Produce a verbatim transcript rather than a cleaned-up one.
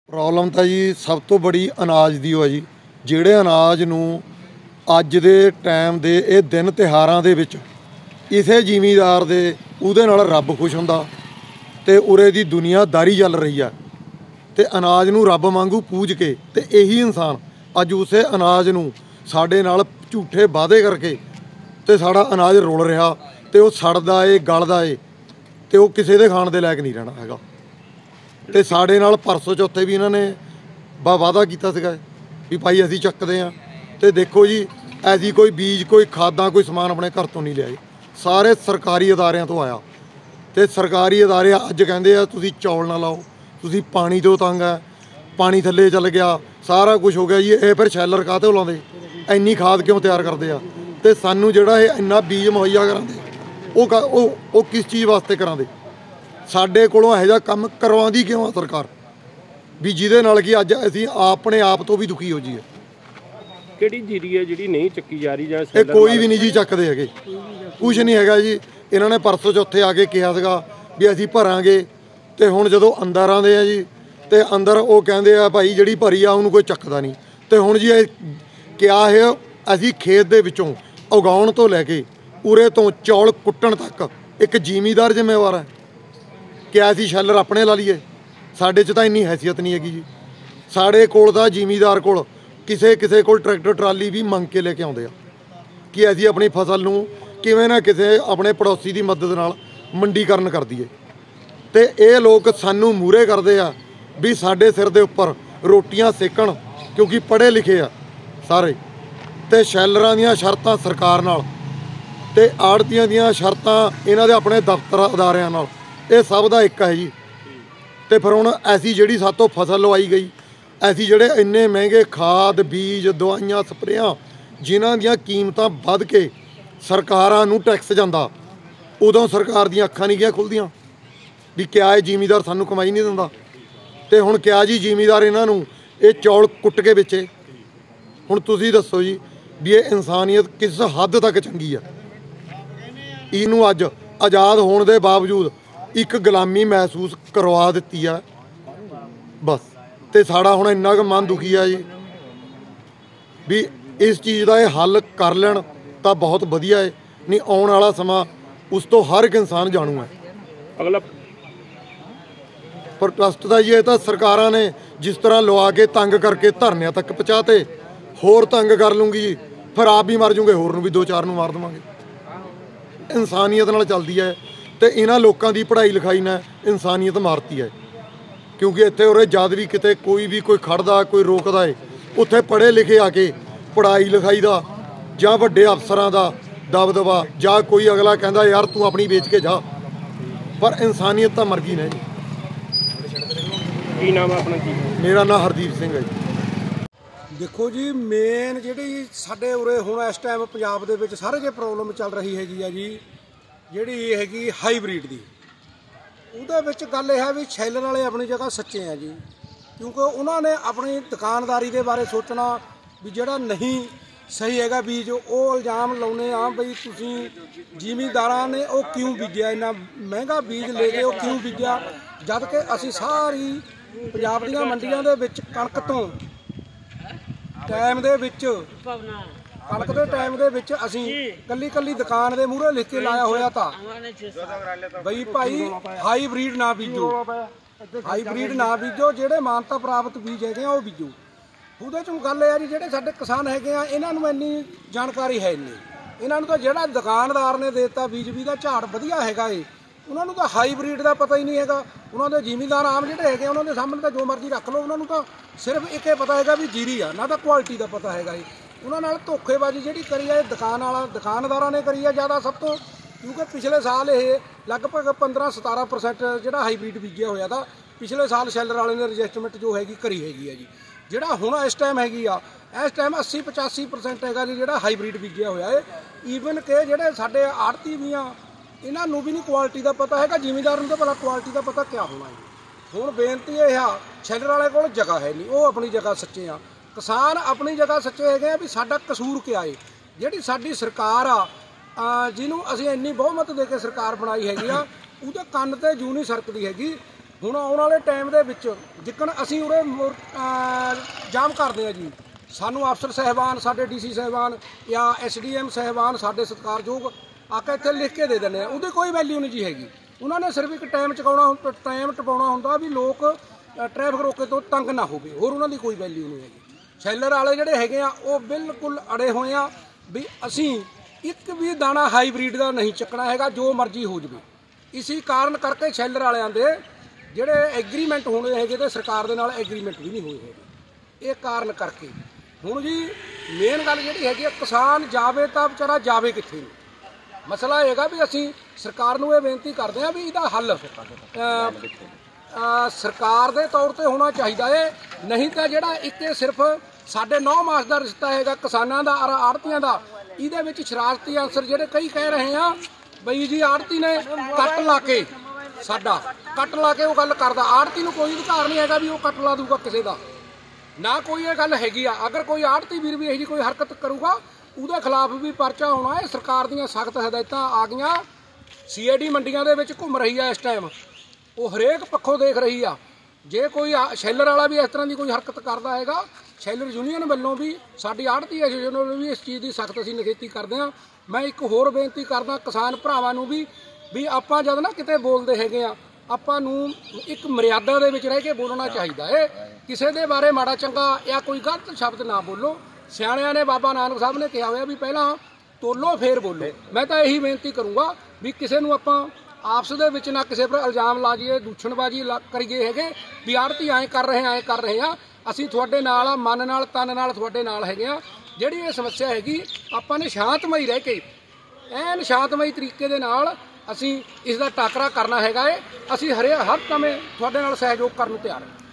Problem तो जी सब तो बड़ी अनाज की है जी। ਜਿਹੜੇ अनाज ਨੂੰ ਅੱਜ ਦੇ ਟਾਈਮ ਦੇ ਇਹ ਦਿਨ ਤਿਉਹਾਰਾਂ ਦੇ ਵਿੱਚ ਇਸੇ ਜ਼ਿਮੀਂਦਾਰ ਦੇ ਉਹਦੇ ਨਾਲ ਰੱਬ ਖੁਸ਼ ਹੁੰਦਾ ਤੇ ਉਰੇ ਦੀ ਦੁਨੀਆਦਾਰੀ ਚੱਲ ਰਹੀ ਆ ਤੇ ਅਨਾਜ ਨੂੰ ਰੱਬ ਵਾਂਗੂ ਪੂਜ ਕੇ ਤੇ ਇਹੀ ਇਨਸਾਨ ਅੱਜ ਉਸੇ ਅਨਾਜ ਨੂੰ ਸਾਡੇ ਨਾਲ ਝੂਠੇ ਵਾਅਦੇ ਕਰਕੇ ਤੇ ਸਾਡਾ ਅਨਾਜ ਰੁਲ ਰਿਹਾ ਤੇ ਉਹ ਸੜਦਾ ਏ ਗਲਦਾ ਏ ਤੇ ਉਹ ਕਿਸੇ ਦੇ ਖਾਣ ਦੇ ਲਾਇਕ ਨਹੀਂ ਰਹਿਣਾ ਹੈਗਾ। ਤੇ ਸਾਡੇ ਨਾਲ ਪਰਸੋਂ ਚੌਥੇ ਵੀ ਇਹਨਾਂ ਨੇ ਬਾ ਵਾਅਦਾ ਕੀਤਾ ਸੀਗਾ ਵੀ ਭਾਈ ਅਸੀਂ ਚੱਕਦੇ ਹਾਂ ਤੇ ਦੇਖੋ ਜੀ ਐਸੀ ਕੋਈ ਬੀਜ ਕੋਈ ਖਾਦਾਂ ਕੋਈ ਸਮਾਨ ਆਪਣੇ ਘਰ ਤੋਂ ਨਹੀਂ ਲਿਆਏ, ਸਾਰੇ ਸਰਕਾਰੀ ਅਦਾਰਿਆਂ ਤੋਂ ਆਇਆ ਤੇ ਸਰਕਾਰੀ ਅਦਾਰੇ ਅੱਜ ਕਹਿੰਦੇ ਆ ਤੁਸੀਂ ਚੌਲ ਨਾ ਲਾਓ, ਤੁਸੀਂ ਪਾਣੀ ਤੋਂ ਤੰਗ ਹੈ, ਪਾਣੀ ਥੱਲੇ ਚੱਲ ਗਿਆ, ਸਾਰਾ ਕੁਝ ਹੋ ਗਿਆ ਜੀ। ਇਹ ਫਿਰ ਸ਼ੈਲਰ ਕਾਹਤੇ ਲਾਉਂਦੇ, ਇੰਨੀ ਖਾਦ ਕਿਉਂ ਤਿਆਰ ਕਰਦੇ ਆ ਤੇ ਸਾਨੂੰ ਜਿਹੜਾ ਇਹ ਇੰਨਾ ਬੀਜ ਮੁਹੱਈਆ ਕਰਾਉਂਦੇ ਉਹ ਉਹ ਉਹ ਕਿਸ ਚੀਜ਼ ਵਾਸਤੇ ਕਰਾਉਂਦੇ? ਸਾਡੇ ਕੋਲੋਂ ਇਹੋ ਜਿਹਾ ਕੰਮ ਕਰਵਾਉਂਦੀ ਕਿਉਂ ਆ ਸਰਕਾਰ ਵੀ ਜਿਹਦੇ ਨਾਲ ਕਿ ਅੱਜ ਅਸੀਂ ਆਪਣੇ ਆਪ ਤੋਂ ਵੀ ਦੁਖੀ ਹੋ ਜਾਈਏ। ਕਿਹੜੀ ਜੀਰੀ ਹੈ ਜਿਹੜੀ ਨਹੀਂ ਚੱਕੀ ਜਾ ਰਹੀ ਜਾਂ ਇਹ ਕੋਈ ਵੀ ਨਹੀਂ ਜੀ ਚੱਕਦੇ ਹੈਗੇ, ਕੁਝ ਨਹੀਂ ਹੈਗਾ ਜੀ। ਇਹਨਾਂ ਨੇ ਪਰਸੋਂ ਚੌਥੇ ਆ ਕੇ ਕਿਹਾ ਸੀਗਾ ਵੀ ਅਸੀਂ ਭਰਾਂਗੇ ਤੇ ਹੁਣ ਜਦੋਂ ਅੰਦਰ ਆਉਂਦੇ ਆ ਜੀ ਤੇ ਅੰਦਰ ਉਹ ਕਹਿੰਦੇ ਆ ਭਾਈ ਜਿਹੜੀ ਭਰੀ ਆ ਉਹਨੂੰ ਕੋਈ ਚੱਕਦਾ ਨਹੀਂ। ਤੇ ਹੁਣ ਜੀ ਇਹ ਕਿਆ ਹੈ ਅਸੀਂ ਖੇਤ ਦੇ ਵਿੱਚੋਂ ਉਗਾਉਣ ਤੋਂ ਲੈ ਕੇ ਉਰੇ ਤੋਂ ਚੌਲ ਕੁੱਟਣ ਤੱਕ ਇੱਕ ਜ਼ਿਮੀਂਦਾਰ ਜ਼ਿੰਮੇਵਾਰ ਹੈ। ਕਿਆ ਅਸੀਂ ਸ਼ੈਲਰ ਆਪਣੇ ਲਾ ਲਈਏ? ਸਾਡੇ 'ਚ ਤਾਂ ਇੰਨੀ ਹੈਸੀਅਤ ਨਹੀਂ ਹੈਗੀ ਜੀ। ਸਾਡੇ ਕੋਲ ਤਾਂ ਜ਼ਿਮੀਂਦਾਰ ਕੋਲ ਕਿਸੇ ਕਿਸੇ ਕੋਲ ਟਰੈਕਟਰ ਟਰਾਲੀ ਵੀ ਮੰਗ ਕੇ ਲੈ ਕੇ ਆਉਂਦੇ ਆ ਕਿ ਅਸੀਂ ਆਪਣੀ ਫਸਲ ਨੂੰ ਕਿਵੇਂ ਨਾ ਕਿਸੇ ਆਪਣੇ ਪੜੋਸੀ ਦੀ ਮਦਦ ਨਾਲ ਮੰਡੀਕਰਨ ਕਰ ਦਈਏ। ਤੇ ਇਹ ਲੋਕ ਸਾਨੂੰ ਮੂਹਰੇ ਕਰਦੇ ਆ ਵੀ ਸਾਡੇ ਸਿਰ ਦੇ ਉੱਪਰ ਰੋਟੀਆਂ ਸੇਕਣ ਕਿਉਂਕਿ ਪੜ੍ਹੇ ਲਿਖੇ ਆ ਸਾਰੇ। ਤੇ ਸ਼ੈਲਰਾਂ ਦੀਆਂ ਸ਼ਰਤਾਂ ਸਰਕਾਰ ਨਾਲ ਤੇ ਆੜਤੀਆਂ ਦੀਆਂ ਸ਼ਰਤਾਂ ਇਹਨਾਂ ਦੇ ਆਪਣੇ ਦਫ਼ਤਰ ਅਦਾਰਿਆਂ ਨਾਲ, ਇਹ ਸਭ ਦਾ ਇੱਕ ਹੈ ਜੀ। ਤੇ ਫਿਰ ਹੁਣ ਐਸੀ ਜਿਹੜੀ ਸਾਤੋਂ ਫਸਲ ਲਵਾਈ ਗਈ, ਐਸੀ ਜਿਹੜੇ ਇੰਨੇ ਮਹਿੰਗੇ ਖਾਦ ਬੀਜ ਦਵਾਈਆਂ ਸਪਰੇਆਂ ਜਿਨ੍ਹਾਂ ਦੀਆਂ ਕੀਮਤਾਂ ਵੱਧ ਕੇ ਸਰਕਾਰਾਂ ਨੂੰ ਟੈਕਸ ਜਾਂਦਾ, ਉਦੋਂ ਸਰਕਾਰ ਦੀਆਂ ਅੱਖਾਂ ਨਹੀਂ ਗਿਆ ਖੁੱਲ੍ਹਦੀਆਂ ਵੀ ਕਿਆ ਇਹ ਜ਼ਿਮੀਂਦਾਰ ਸਾਨੂੰ ਕਮਾਈ ਨਹੀਂ ਦਿੰਦਾ। ਤੇ ਹੁਣ ਕਿਆ ਜੀ ਜ਼ਿਮੀਂਦਾਰ ਇਹਨਾਂ ਨੂੰ ਇਹ ਚੌਲ ਕੁੱਟ ਕੇ ਵੇਚੇ। ਹੁਣ ਤੁਸੀਂ ਦੱਸੋ ਜੀ ਵੀ ਇਹ ਇਨਸਾਨੀਅਤ ਕਿਸ ਹੱਦ ਤੱਕ ਚੰਗੀ ਆ? ਇਹਨੂੰ ਅੱਜ ਆਜ਼ਾਦ ਹੋਣ ਦੇ ਬਾਵਜੂਦ ਇੱਕ ਗੁਲਾਮੀ ਮਹਿਸੂਸ ਕਰਵਾ ਦਿੱਤੀ ਆ ਬਸ। ਤੇ ਸਾਡਾ ਹੁਣ ਇੰਨਾ ਕੁ ਮਨ ਦੁਖੀ ਆ ਜੀ ਵੀ ਇਸ ਚੀਜ਼ ਦਾ ਇਹ ਹੱਲ ਕਰ ਲੈਣ ਤਾਂ ਬਹੁਤ ਵਧੀਆ ਹੈ, ਨਹੀਂ ਆਉਣ ਵਾਲਾ ਸਮਾਂ ਉਸ ਤੋਂ ਹਰ ਇੱਕ ਇਨਸਾਨ ਜਾਣੂ ਹੈ। ਅਗਲਾ ਪ੍ਰੋਟੈਸਟ ਦਾ ਜੀ ਇਹ ਤਾਂ ਸਰਕਾਰਾਂ ਨੇ ਜਿਸ ਤਰ੍ਹਾਂ ਲਵਾ ਕੇ ਤੰਗ ਕਰਕੇ ਧਰਨਿਆਂ ਤੱਕ ਪਹੁੰਚਾਤੇ, ਹੋਰ ਤੰਗ ਕਰ ਲੂੰਗੀ ਜੀ ਫਿਰ ਆਪ ਵੀ ਮਰ ਜੂਗੇ, ਹੋਰ ਨੂੰ ਵੀ ਦੋ ਚਾਰ ਨੂੰ ਮਾਰ ਦੇਵਾਂਗੇ। ਇਨਸਾਨੀਅਤ ਨਾਲ ਚੱਲਦੀ ਹੈ ਤੇ ਇਹਨਾਂ ਲੋਕਾਂ ਦੀ ਪੜ੍ਹਾਈ ਲਿਖਾਈ ਨੇ ਇਨਸਾਨੀਅਤ ਮਾਰਤੀ ਹੈ। ਕਿਉਂਕਿ ਇੱਥੇ ਉਰੇ ਜਦ ਵੀ ਕਿਤੇ ਕੋਈ ਵੀ ਕੋਈ ਖੜਦਾ ਕੋਈ ਰੋਕਦਾ ਏ, ਉੱਥੇ ਪੜ੍ਹੇ ਲਿਖੇ ਆ ਕੇ ਪੜ੍ਹਾਈ ਲਿਖਾਈ ਦਾ ਜਾਂ ਵੱਡੇ ਅਫਸਰਾਂ ਦਾ ਦਬਦਬਾ ਜਾਂ ਕੋਈ ਅਗਲਾ ਕਹਿੰਦਾ ਯਾਰ ਤੂੰ ਆਪਣੀ ਵੇਚ ਕੇ ਜਾ, ਪਰ ਇਨਸਾਨੀਅਤ ਤਾਂ ਮਰ ਗਈ ਨੇ ਜੀ। ਕੀ ਨਾਮ ਹੈ ਆਪਣਾ? ਜੀ ਮੇਰਾ ਨਾਮ ਹਰਦੀਪ ਸਿੰਘ ਹੈ ਜੀ। ਦੇਖੋ ਜੀ ਮੇਨ ਜਿਹੜੀ ਸਾਡੇ ਉਰੇ ਹੁਣ ਇਸ ਟਾਈਮ ਪੰਜਾਬ ਦੇ ਵਿੱਚ ਸਾਰੇ ਜੇ ਪ੍ਰੋਬਲਮ ਚੱਲ ਰਹੀ ਹੈਗੀ ਆ ਜੀ, ਜਿਹੜੀ ਹੈਗੀ ਹਾਈਬ੍ਰਿਡ ਦੀ, ਉਹਦੇ ਵਿੱਚ ਗੱਲ ਇਹ ਹੈ ਵੀ ਸ਼ੈਲਰ ਵਾਲੇ ਆਪਣੀ ਜਗ੍ਹਾ ਸੱਚੇ ਆ ਜੀ। ਕਿਉਂਕਿ ਉਹਨਾਂ ਨੇ ਆਪਣੀ ਦੁਕਾਨਦਾਰੀ ਦੇ ਬਾਰੇ ਸੋਚਣਾ ਵੀ ਜਿਹੜਾ ਨਹੀਂ ਸਹੀ ਹੈਗਾ ਬੀਜ, ਉਹ ਇਲਜ਼ਾਮ ਲਾਉਣੇ ਆ ਬਈ ਤੁਸੀਂ ਜ਼ਿਮੀਂਦਾਰਾਂ ਨੇ ਉਹ ਕਿਉਂ ਬੀਜਿਆ, ਇੰਨਾ ਮਹਿੰਗਾ ਬੀਜ ਲੈ ਕੇ ਉਹ ਕਿਉਂ ਬੀਜਿਆ, ਜਦ ਕਿ ਅਸੀਂ ਸਾਰੀ ਪੰਜਾਬ ਦੀਆਂ ਮੰਡੀਆਂ ਦੇ ਵਿੱਚ ਕਣਕ ਤੋਂ ਟਾਈਮ ਦੇ ਵਿੱਚ ਕਣਕ ਦੇ ਟਾਈਮ ਦੇ ਵਿੱਚ ਅਸੀਂ ਕੱਲੀ ਕੱਲੀ ਦੁਕਾਨ ਦੇ ਮੂਹਰੇ ਲਿਖ ਕੇ ਲਾਇਆ ਹੋਇਆ ਤਾਂ ਬਈ ਭਾਈ ਹਾਈਬ੍ਰਿਡ ਨਾ ਬੀਜੋ, ਹਾਈਬ੍ਰਿਡ ਨਾ ਬੀਜੋ, ਜਿਹੜੇ ਮਾਨਤਾ ਪ੍ਰਾਪਤ ਬੀਜ ਹੈਗੇ ਆ ਉਹ ਬੀਜੋ। ਉਹਦੇ ਚੋਂ ਗੱਲ ਇਹ ਆ ਜੀ ਜਿਹੜੇ ਸਾਡੇ ਕਿਸਾਨ ਹੈਗੇ ਆ ਇਹਨਾਂ ਨੂੰ ਇੰਨੀ ਜਾਣਕਾਰੀ ਹੈ ਨਹੀਂ। ਇਹਨਾਂ ਨੂੰ ਤਾਂ ਜਿਹੜਾ ਦੁਕਾਨਦਾਰ ਨੇ ਦੇ ਦਿੱਤਾ ਬੀਜ ਵੀ ਦਾ ਝਾੜ ਵਧੀਆ ਹੈਗਾ ਏ, ਉਹਨਾਂ ਨੂੰ ਤਾਂ ਹਾਈਬ੍ਰਿਡ ਦਾ ਪਤਾ ਹੀ ਨਹੀਂ ਹੈਗਾ। ਉਹਨਾਂ ਦੇ ਜ਼ਿਮੀਂਦਾਰ ਆਮ ਜਿਹੜੇ ਹੈਗੇ ਉਹਨਾਂ ਦੇ ਸਾਹਮਣੇ ਤਾਂ ਜੋ ਮਰਜ਼ੀ ਰੱਖ ਲਓ, ਉਹਨਾਂ ਨੂੰ ਤਾਂ ਸਿਰਫ ਇੱਕ ਹੀ ਪਤਾ ਹੈਗਾ ਵੀ ਜੀਰੀ ਆ, ਨਾ ਤਾਂ ਕੁਆਲਿਟੀ ਦਾ ਪਤਾ ਹੈਗਾ ਏ। ਉਹਨਾਂ ਨਾਲ ਧੋਖੇਬਾਜ਼ੀ ਜਿਹੜੀ ਕਰੀ ਆ ਇਹ ਦੁਕਾਨ ਵਾਲਾ ਦੁਕਾਨਦਾਰਾਂ ਨੇ ਕਰੀ ਆ ਜ਼ਿਆਦਾ ਸਭ ਤੋਂ। ਕਿਉਂਕਿ ਪਿਛਲੇ ਸਾਲ ਇਹ ਲਗਭਗ ਪੰਦਰਾਂ ਸਤਾਰਾਂ ਪਰਸੈਂਟ ਜਿਹੜਾ ਹਾਈਬ੍ਰਿਡ ਬੀਜਿਆ ਹੋਇਆ ਤਾਂ ਪਿਛਲੇ ਸਾਲ ਸ਼ੈਲਰ ਵਾਲੇ ਨੇ ਰਜਿਸਟਰਮੈਂਟ ਜੋ ਹੈਗੀ ਕਰੀ ਹੈਗੀ ਆ ਜੀ। ਜਿਹੜਾ ਹੁਣ ਇਸ ਟਾਈਮ ਹੈਗੀ ਆ ਇਸ ਟਾਈਮ ਅੱਸੀ ਪਚਾਸੀ ਪਰਸੈਂਟ ਹੈਗਾ ਜੀ ਜਿਹੜਾ ਹਾਈਬ੍ਰਿਡ ਬੀਜਿਆ ਹੋਇਆ ਹੈ। ਈਵਨ ਕਿ ਜਿਹੜੇ ਸਾਡੇ ਆੜਤੀ ਵੀ ਆ ਇਹਨਾਂ ਨੂੰ ਵੀ ਨਹੀਂ ਕੁਆਲਿਟੀ ਦਾ ਪਤਾ ਹੈਗਾ, ਜ਼ਿਮੀਂਦਾਰ ਨੂੰ ਤਾਂ ਭਲਾ ਕੁਆਲਿਟੀ ਦਾ ਪਤਾ ਕਿਆ ਹੋਣਾ ਹੈ। ਹੁਣ ਬੇਨਤੀ ਇਹ ਆ ਸ਼ੈਲਰ ਵਾਲੇ ਕੋਲ ਜਗ੍ਹਾ ਹੈ ਨਹੀਂ, ਉਹ ਆਪਣੀ ਜਗ੍ਹਾ ਸੱਚੇ ਆ, ਕਿਸਾਨ ਆਪਣੀ ਜਗ੍ਹਾ ਸੱਚੇ ਹੈਗੇ ਆ ਵੀ ਸਾਡਾ ਕਸੂਰ ਕਿਆ ਹੈ। ਜਿਹੜੀ ਸਾਡੀ ਸਰਕਾਰ ਆ ਜਿਹਨੂੰ ਅਸੀਂ ਇੰਨੀ ਬਹੁਮਤ ਦੇ ਕੇ ਸਰਕਾਰ ਬਣਾਈ ਹੈਗੀ ਆ ਉਹਦੇ ਕੰਨ ਤੇ ਜੂ ਨਹੀਂ ਸਰਕਦੀ ਹੈਗੀ ਹੁਣ ਆਉਣ ਵਾਲੇ ਟਾਈਮ ਦੇ ਵਿੱਚ ਜਿੱਕਣ ਅਸੀਂ ਉਰੇ ਮੋਰ- ਅਹ ਜਾਮ ਕਰਦੇ ਆ ਜੀ, ਸਾਨੂੰ ਅਫਸਰ ਸਾਹਿਬਾਨ, ਸਾਡੇ ਡੀਸੀ ਸਾਹਿਬਾਨ ਜਾਂ ਐਸਡੀਐਮ ਸਾਹਿਬਾਨ ਸਾਡੇ ਸਤਿਕਾਰਯੋਗ ਆ ਕੇ ਇੱਥੇ ਲਿਖ ਕੇ ਦੇ ਦਿੰਦੇ ਆ, ਉਹਦੀ ਕੋਈ ਵੈਲਿਊ ਨਹੀਂ ਜੀ ਹੈਗੀ। ਉਹਨਾਂ ਨੇ ਸਿਰਫ ਇੱਕ ਟਾਈਮ ਚਕਾਉਣਾ, ਟਾਈਮ ਟਪਾਉਣਾ ਹੁੰਦਾ ਵੀ ਲੋਕ ਟ੍ਰੈਫਿਕ ਰੋਕੇ ਤੋਂ ਤੰਗ ਨਾ ਹੋਵੇ, ਹੋਰ ਉਹਨਾਂ ਦੀ ਕੋਈ ਵੈਲਿਊ ਨਹੀਂ ਹੈਗੀ। ਸ਼ੈਲਰ ਵਾਲੇ ਜਿਹੜੇ ਹੈਗੇ ਆ ਉਹ ਬਿਲਕੁਲ ਅੜੇ ਹੋਏ ਆ ਵੀ ਅਸੀਂ ਇੱਕ ਵੀ ਦਾਣਾ ਹਾਈਬ੍ਰਿਡ ਦਾ ਨਹੀਂ ਚੱਕਣਾ ਹੈਗਾ, ਜੋ ਮਰਜ਼ੀ ਹੋ ਜਵੇ। ਇਸੇ ਕਾਰਨ ਕਰਕੇ ਸ਼ੈਲਰ ਵਾਲਿਆਂ ਦੇ ਜਿਹੜੇ ਐਗਰੀਮੈਂਟ ਹੋਣੇ ਹੈਗੇ ਤੇ ਸਰਕਾਰ ਦੇ ਨਾਲ ਐਗਰੀਮੈਂਟ ਵੀ ਨਹੀਂ ਹੋਏ ਹੈਗੇ। ਇਹ ਕਾਰਨ ਕਰਕੇ ਹੁਣ ਜੀ ਮੇਨ ਗੱਲ ਜਿਹੜੀ ਹੈਗੀ ਆ, ਕਿਸਾਨ ਜਾਵੇ ਤਾਂ ਵਿਚਾਰਾ ਜਾਵੇ ਕਿੱਥੇ ਨੂੰ। ਮਸਲਾ ਹੈਗਾ ਵੀ ਅਸੀਂ ਸਰਕਾਰ ਨੂੰ ਇਹ ਬੇਨਤੀ ਕਰਦੇ ਹਾਂ ਵੀ ਇਹਦਾ ਹੱਲ ਅਹ, ਅਹ, ਸਰਕਾਰ ਦੇ ਤੌਰ ਤੇ ਹੋਣਾ ਚਾਹੀਦਾ ਹੈ। ਨਹੀਂ ਤਾਂ ਜਿਹੜਾ ਇੱਕ ਇਹ ਸਿਰਫ ਸਾਡੇ ਨੌ ਮਾਸ ਦਾ ਰਿਸ਼ਤਾ ਹੈਗਾ ਕਿਸਾਨਾਂ ਦਾ ਔਰ ਆੜ੍ਹਤੀਆਂ ਦਾ, ਇਹਦੇ ਵਿੱਚ ਸ਼ਰਾਰਤੀ ਅਨਸਰ ਜਿਹੜੇ ਕਈ ਕਹਿ ਰਹੇ ਆ ਬਈ ਜੀ ਆੜ੍ਹਤੀ ਨੇ ਕੱਟ ਲਾ ਕੇ ਸਾਡਾ ਕੱਟ ਲਾ ਕੇ ਉਹ ਗੱਲ ਕਰਦਾ। ਆੜ੍ਹਤੀ ਨੂੰ ਕੋਈ ਅਧਿਕਾਰ ਨਹੀਂ ਹੈਗਾ ਵੀ ਉਹ ਕੱਟ ਲਾ ਦੂਗਾ ਕਿਸੇ ਦਾ, ਨਾ ਕੋਈ ਇਹ ਗੱਲ ਹੈਗੀ ਆ। ਅਗਰ ਕੋਈ ਆੜ੍ਹਤੀ ਵੀਰ ਵੀ ਇਹੋ ਜਿਹੀ ਕੋਈ ਹਰਕਤ ਕਰੂਗਾ ਉਹਦੇ ਖਿਲਾਫ ਵੀ ਪਰਚਾ ਹੋਣਾ ਹੈ। ਸਰਕਾਰ ਦੀਆਂ ਸਖਤ ਹਦਾਇਤਾਂ ਆ ਗਈਆਂ। ਸੀਆਈਡੀ ਮੰਡੀਆਂ ਦੇ ਵਿੱਚ ਘੁੰਮ ਰਹੀ ਆ ਇਸ ਟਾਈਮ, ਉਹ ਹਰੇਕ ਪੱਖੋਂ ਦੇਖ ਰਹੀ ਆ। ਜੇ ਕੋਈ ਸ਼ੈਲਰ ਵਾਲਾ ਵੀ ਇਸ ਤਰ੍ਹਾਂ ਦੀ ਕੋਈ ਹਰਕਤ ਕਰਦਾ ਹੈਗਾ, ਸ਼ੈਲਰ ਯੂਨੀਅਨ ਵੱਲੋਂ ਵੀ ਸਾਡੀ ਆੜ੍ਹਤੀ ਐਸੋਸੀਏਸ਼ਨ ਵੱਲੋਂ ਵੀ ਇਸ ਚੀਜ਼ ਦੀ ਸਖਤ ਅਸੀਂ ਨਿਖੇਧੀ ਕਰਦੇ ਹਾਂ। ਮੈਂ ਇੱਕ ਹੋਰ ਬੇਨਤੀ ਕਰਦਾ ਕਿਸਾਨ ਭਰਾਵਾਂ ਨੂੰ ਵੀ ਵੀ ਆਪਾਂ ਜਦ ਨਾ ਕਿਤੇ ਬੋਲਦੇ ਹੈਗੇ ਆ, ਆਪਾਂ ਨੂੰ ਇੱਕ ਮਰਿਆਦਾ ਦੇ ਵਿੱਚ ਰਹਿ ਕੇ ਬੋਲਣਾ ਚਾਹੀਦਾ ਹੈ। ਕਿਸੇ ਦੇ ਬਾਰੇ ਮਾੜਾ ਚੰਗਾ ਜਾਂ ਕੋਈ ਗਲਤ ਸ਼ਬਦ ਨਾ ਬੋਲੋ। ਸਿਆਣਿਆਂ ਨੇ ਬਾਬਾ ਨਾਨਕ ਸਾਹਿਬ ਨੇ ਕਿਹਾ ਹੋਇਆ ਵੀ ਪਹਿਲਾਂ ਤੋਲੋ ਫੇਰ ਬੋਲੋ। ਮੈਂ ਤਾਂ ਇਹੀ ਬੇਨਤੀ ਕਰੂੰਗਾ ਵੀ ਕਿਸੇ ਨੂੰ ਆਪਾਂ ਆਪਸ ਦੇ ਵਿੱਚ ਨਾ ਕਿਸੇ ਪਰ ਇਲਜ਼ਾਮ ਲਾ ਜਾਈਏ, ਦੂਸ਼ਣਬਾਜ਼ੀ ਕਰੀਏ ਹੈਗੇ ਵੀ ਆੜ੍ਹਤੀ ਐਂ ਕਰ ਰਹੇ ਐਂ ਕਰ ਰਹੇ ਆ। ਅਸੀਂ ਤੁਹਾਡੇ ਨਾਲ ਆ, ਮਨ ਨਾਲ ਤਨ ਨਾਲ ਤੁਹਾਡੇ ਨਾਲ ਹੈਗੇ ਆ। ਜਿਹੜੀ ਇਹ ਸਮੱਸਿਆ ਹੈਗੀ ਆਪਾਂ ਨੇ ਸ਼ਾਂਤਮਈ ਰਹਿ ਕੇ ਐਨ ਸ਼ਾਂਤਮਈ ਤਰੀਕੇ ਦੇ ਨਾਲ ਅਸੀਂ ਇਸ ਦਾ ਟਾਕਰਾ ਕਰਨਾ ਹੈਗਾ ਏ। ਅਸੀਂ ਹਰੇ ਹਰ ਸਮੇਂ ਤੁਹਾਡੇ ਨਾਲ ਸਹਿਯੋਗ ਕਰਨ ਨੂੰ ਤਿਆਰ ਹਾਂ।